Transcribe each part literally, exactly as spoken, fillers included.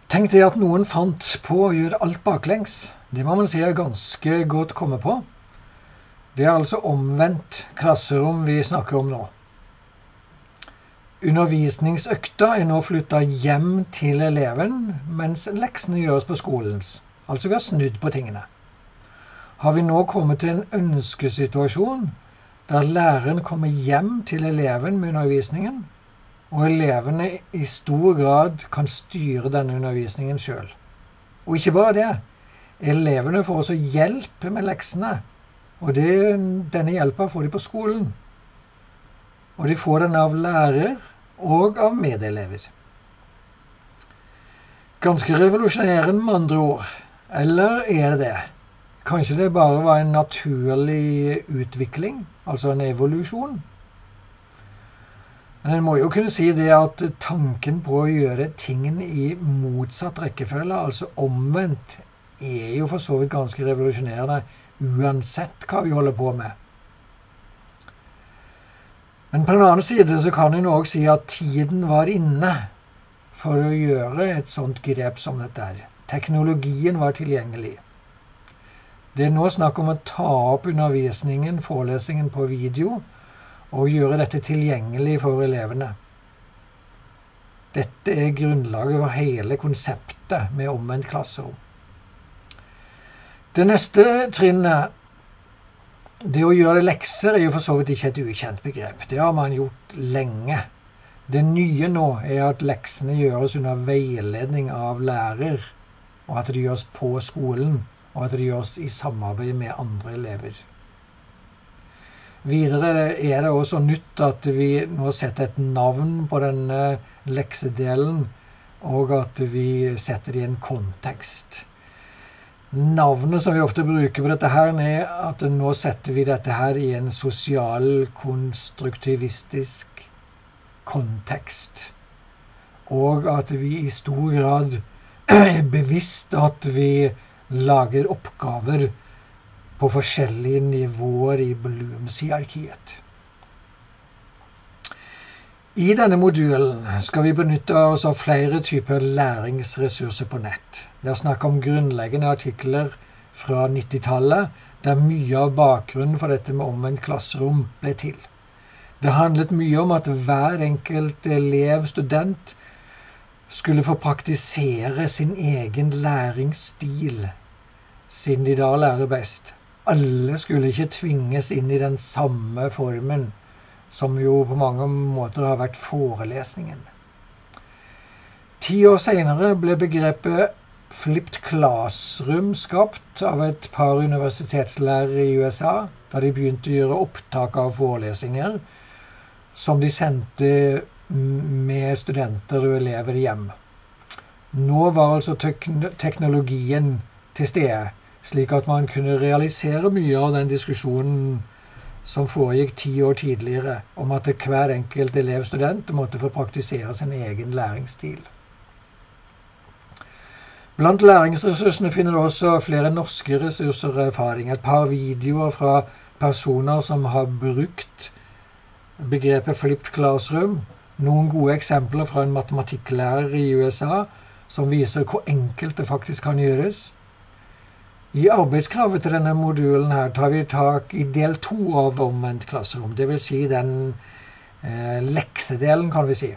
Tenk deg at noen fant på å gjøre alt baklengs. Det må man si er ganske godt komme på. Det er altså omvendt klasserom vi snakker om nå. Undervisningsøkta er nå flyttet hjem til eleven, mens leksene gjøres på skolens. Altså vi har snudd på tingene. Har vi nå kommet til en ønskesituasjon der læreren kommer hjem til eleven med undervisningen, og elevene i stor grad kan styre denne undervisningen selv. Og ikke bare det, elevene får også hjelp med leksene, og det, denne hjelpen får de på skolen. Og de får den av lærer og av medelever. Ganske revolusjonerende med andre ord, eller er det det? Kanskje det bare var en naturlig utvikling, altså en evolusjon? Men en må jo kunne si det at tanken på å gjøre tingene i motsatt rekkefølge, altså omvendt, er jo for så vidt ganske revolusjonerende, uansett hva vi holder på med. Men på den annen side så kan en også si at tiden var inne for å gjøre et sånt grep som dette her. Teknologien var tilgjengelig. Det er nå snakk om å ta opp undervisningen, forelesningen på video, og gjøre dette tilgjengelig for elevene. Dette er grunnlaget for hele konseptet med omvendt klasserom. Det neste trinnet, det å gjøre lekser, er jo for så vidt ikke et ukjent begrep. Det har man gjort lenge. Det nye nå er at leksene gjøres under veiledning av lærer, og at det gjøres på skolen, og at det gjøres i samarbeid med andre elever. Videre er det også nytt at vi nå setter et navn på denne leksedelen, og at vi setter det i en kontekst. Navnet som vi ofte bruker på dette her er at nå setter vi dette her i en sosial, konstruktivistisk kontekst. Og at vi i stor grad er bevisst at vi lager oppgaver på forskjellige nivåer i Blooms hierarkiet. I denne modulen skal vi benytte oss av flere typer læringsressurser på nett. Det er snakk om grunnleggende artikler fra nittitallet, der mye av bakgrunnen for dette med omvendt klasserom ble til. Det handlet mye om at hver enkelt elev, student, skulle få praktisere sin egen læringsstil, siden de da lærer best. Alle skulle ikke tvinges inn i den samme formen, som jo på mange måter har vært forelesningen. Ti år senere ble begrepet flipped classroom skapt av et par universitetslærere i U S A, da de begynte å gjøre opptak av forelesninger, som de sendte med studenter og elever hjem. Nå var altså teknologien til stede, slik at man kunne realisere mye av den diskusjonen som foregikk ti år tidligere, om at hver enkelt elevstudent måtte få praktisere sin egen læringsstil. Blant læringsressursene finner du også flere norske ressurser og erfaring. Et par videoer fra personer som har brukt begrepet flipped classroom, noen gode eksempler fra en matematikklærer i U S A, som viser hvor enkelt det faktisk kan gjøres. I arbeidskravet til denne modulen her tar vi tak i del to av omvendt klasserom, det vil si den eh, leksedelen, kan vi si.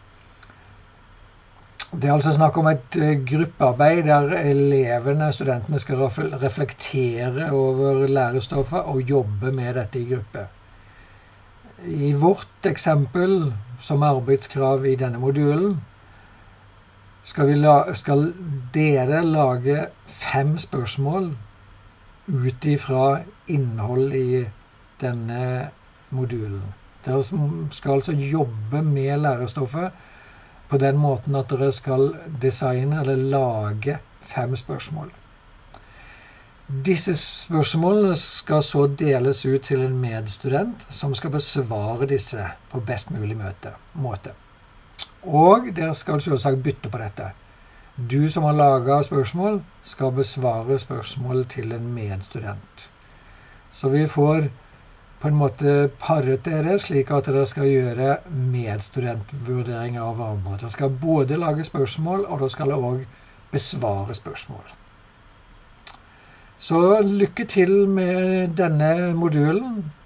Det er altså snakk om et eh, gruppearbeid der elevene, studentene, skal reflektere over lærestoffet og jobbe med dette i gruppe. I vårt eksempel som arbeidskrav i denne modulen, Skal, vi la, skal dere lage fem spørsmål ut ifra innhold i denne modulen. Dere skal altså jobbe med lærestoffet på den måten at dere skal designe eller lage fem spørsmål. Disse spørsmålene skal så deles ut til en medstudent som skal besvare disse på best mulig måte. Og dere skal selvsagt bytte på dette. Du som har laget spørsmål skal besvare spørsmål til en medstudent. Så vi får på en måte paret dere, slik at dere skal gjøre medstudentvurderinger av hverandre. Dere skal både lage spørsmål, og dere skal også besvare spørsmål. Så lykke til med denne modulen.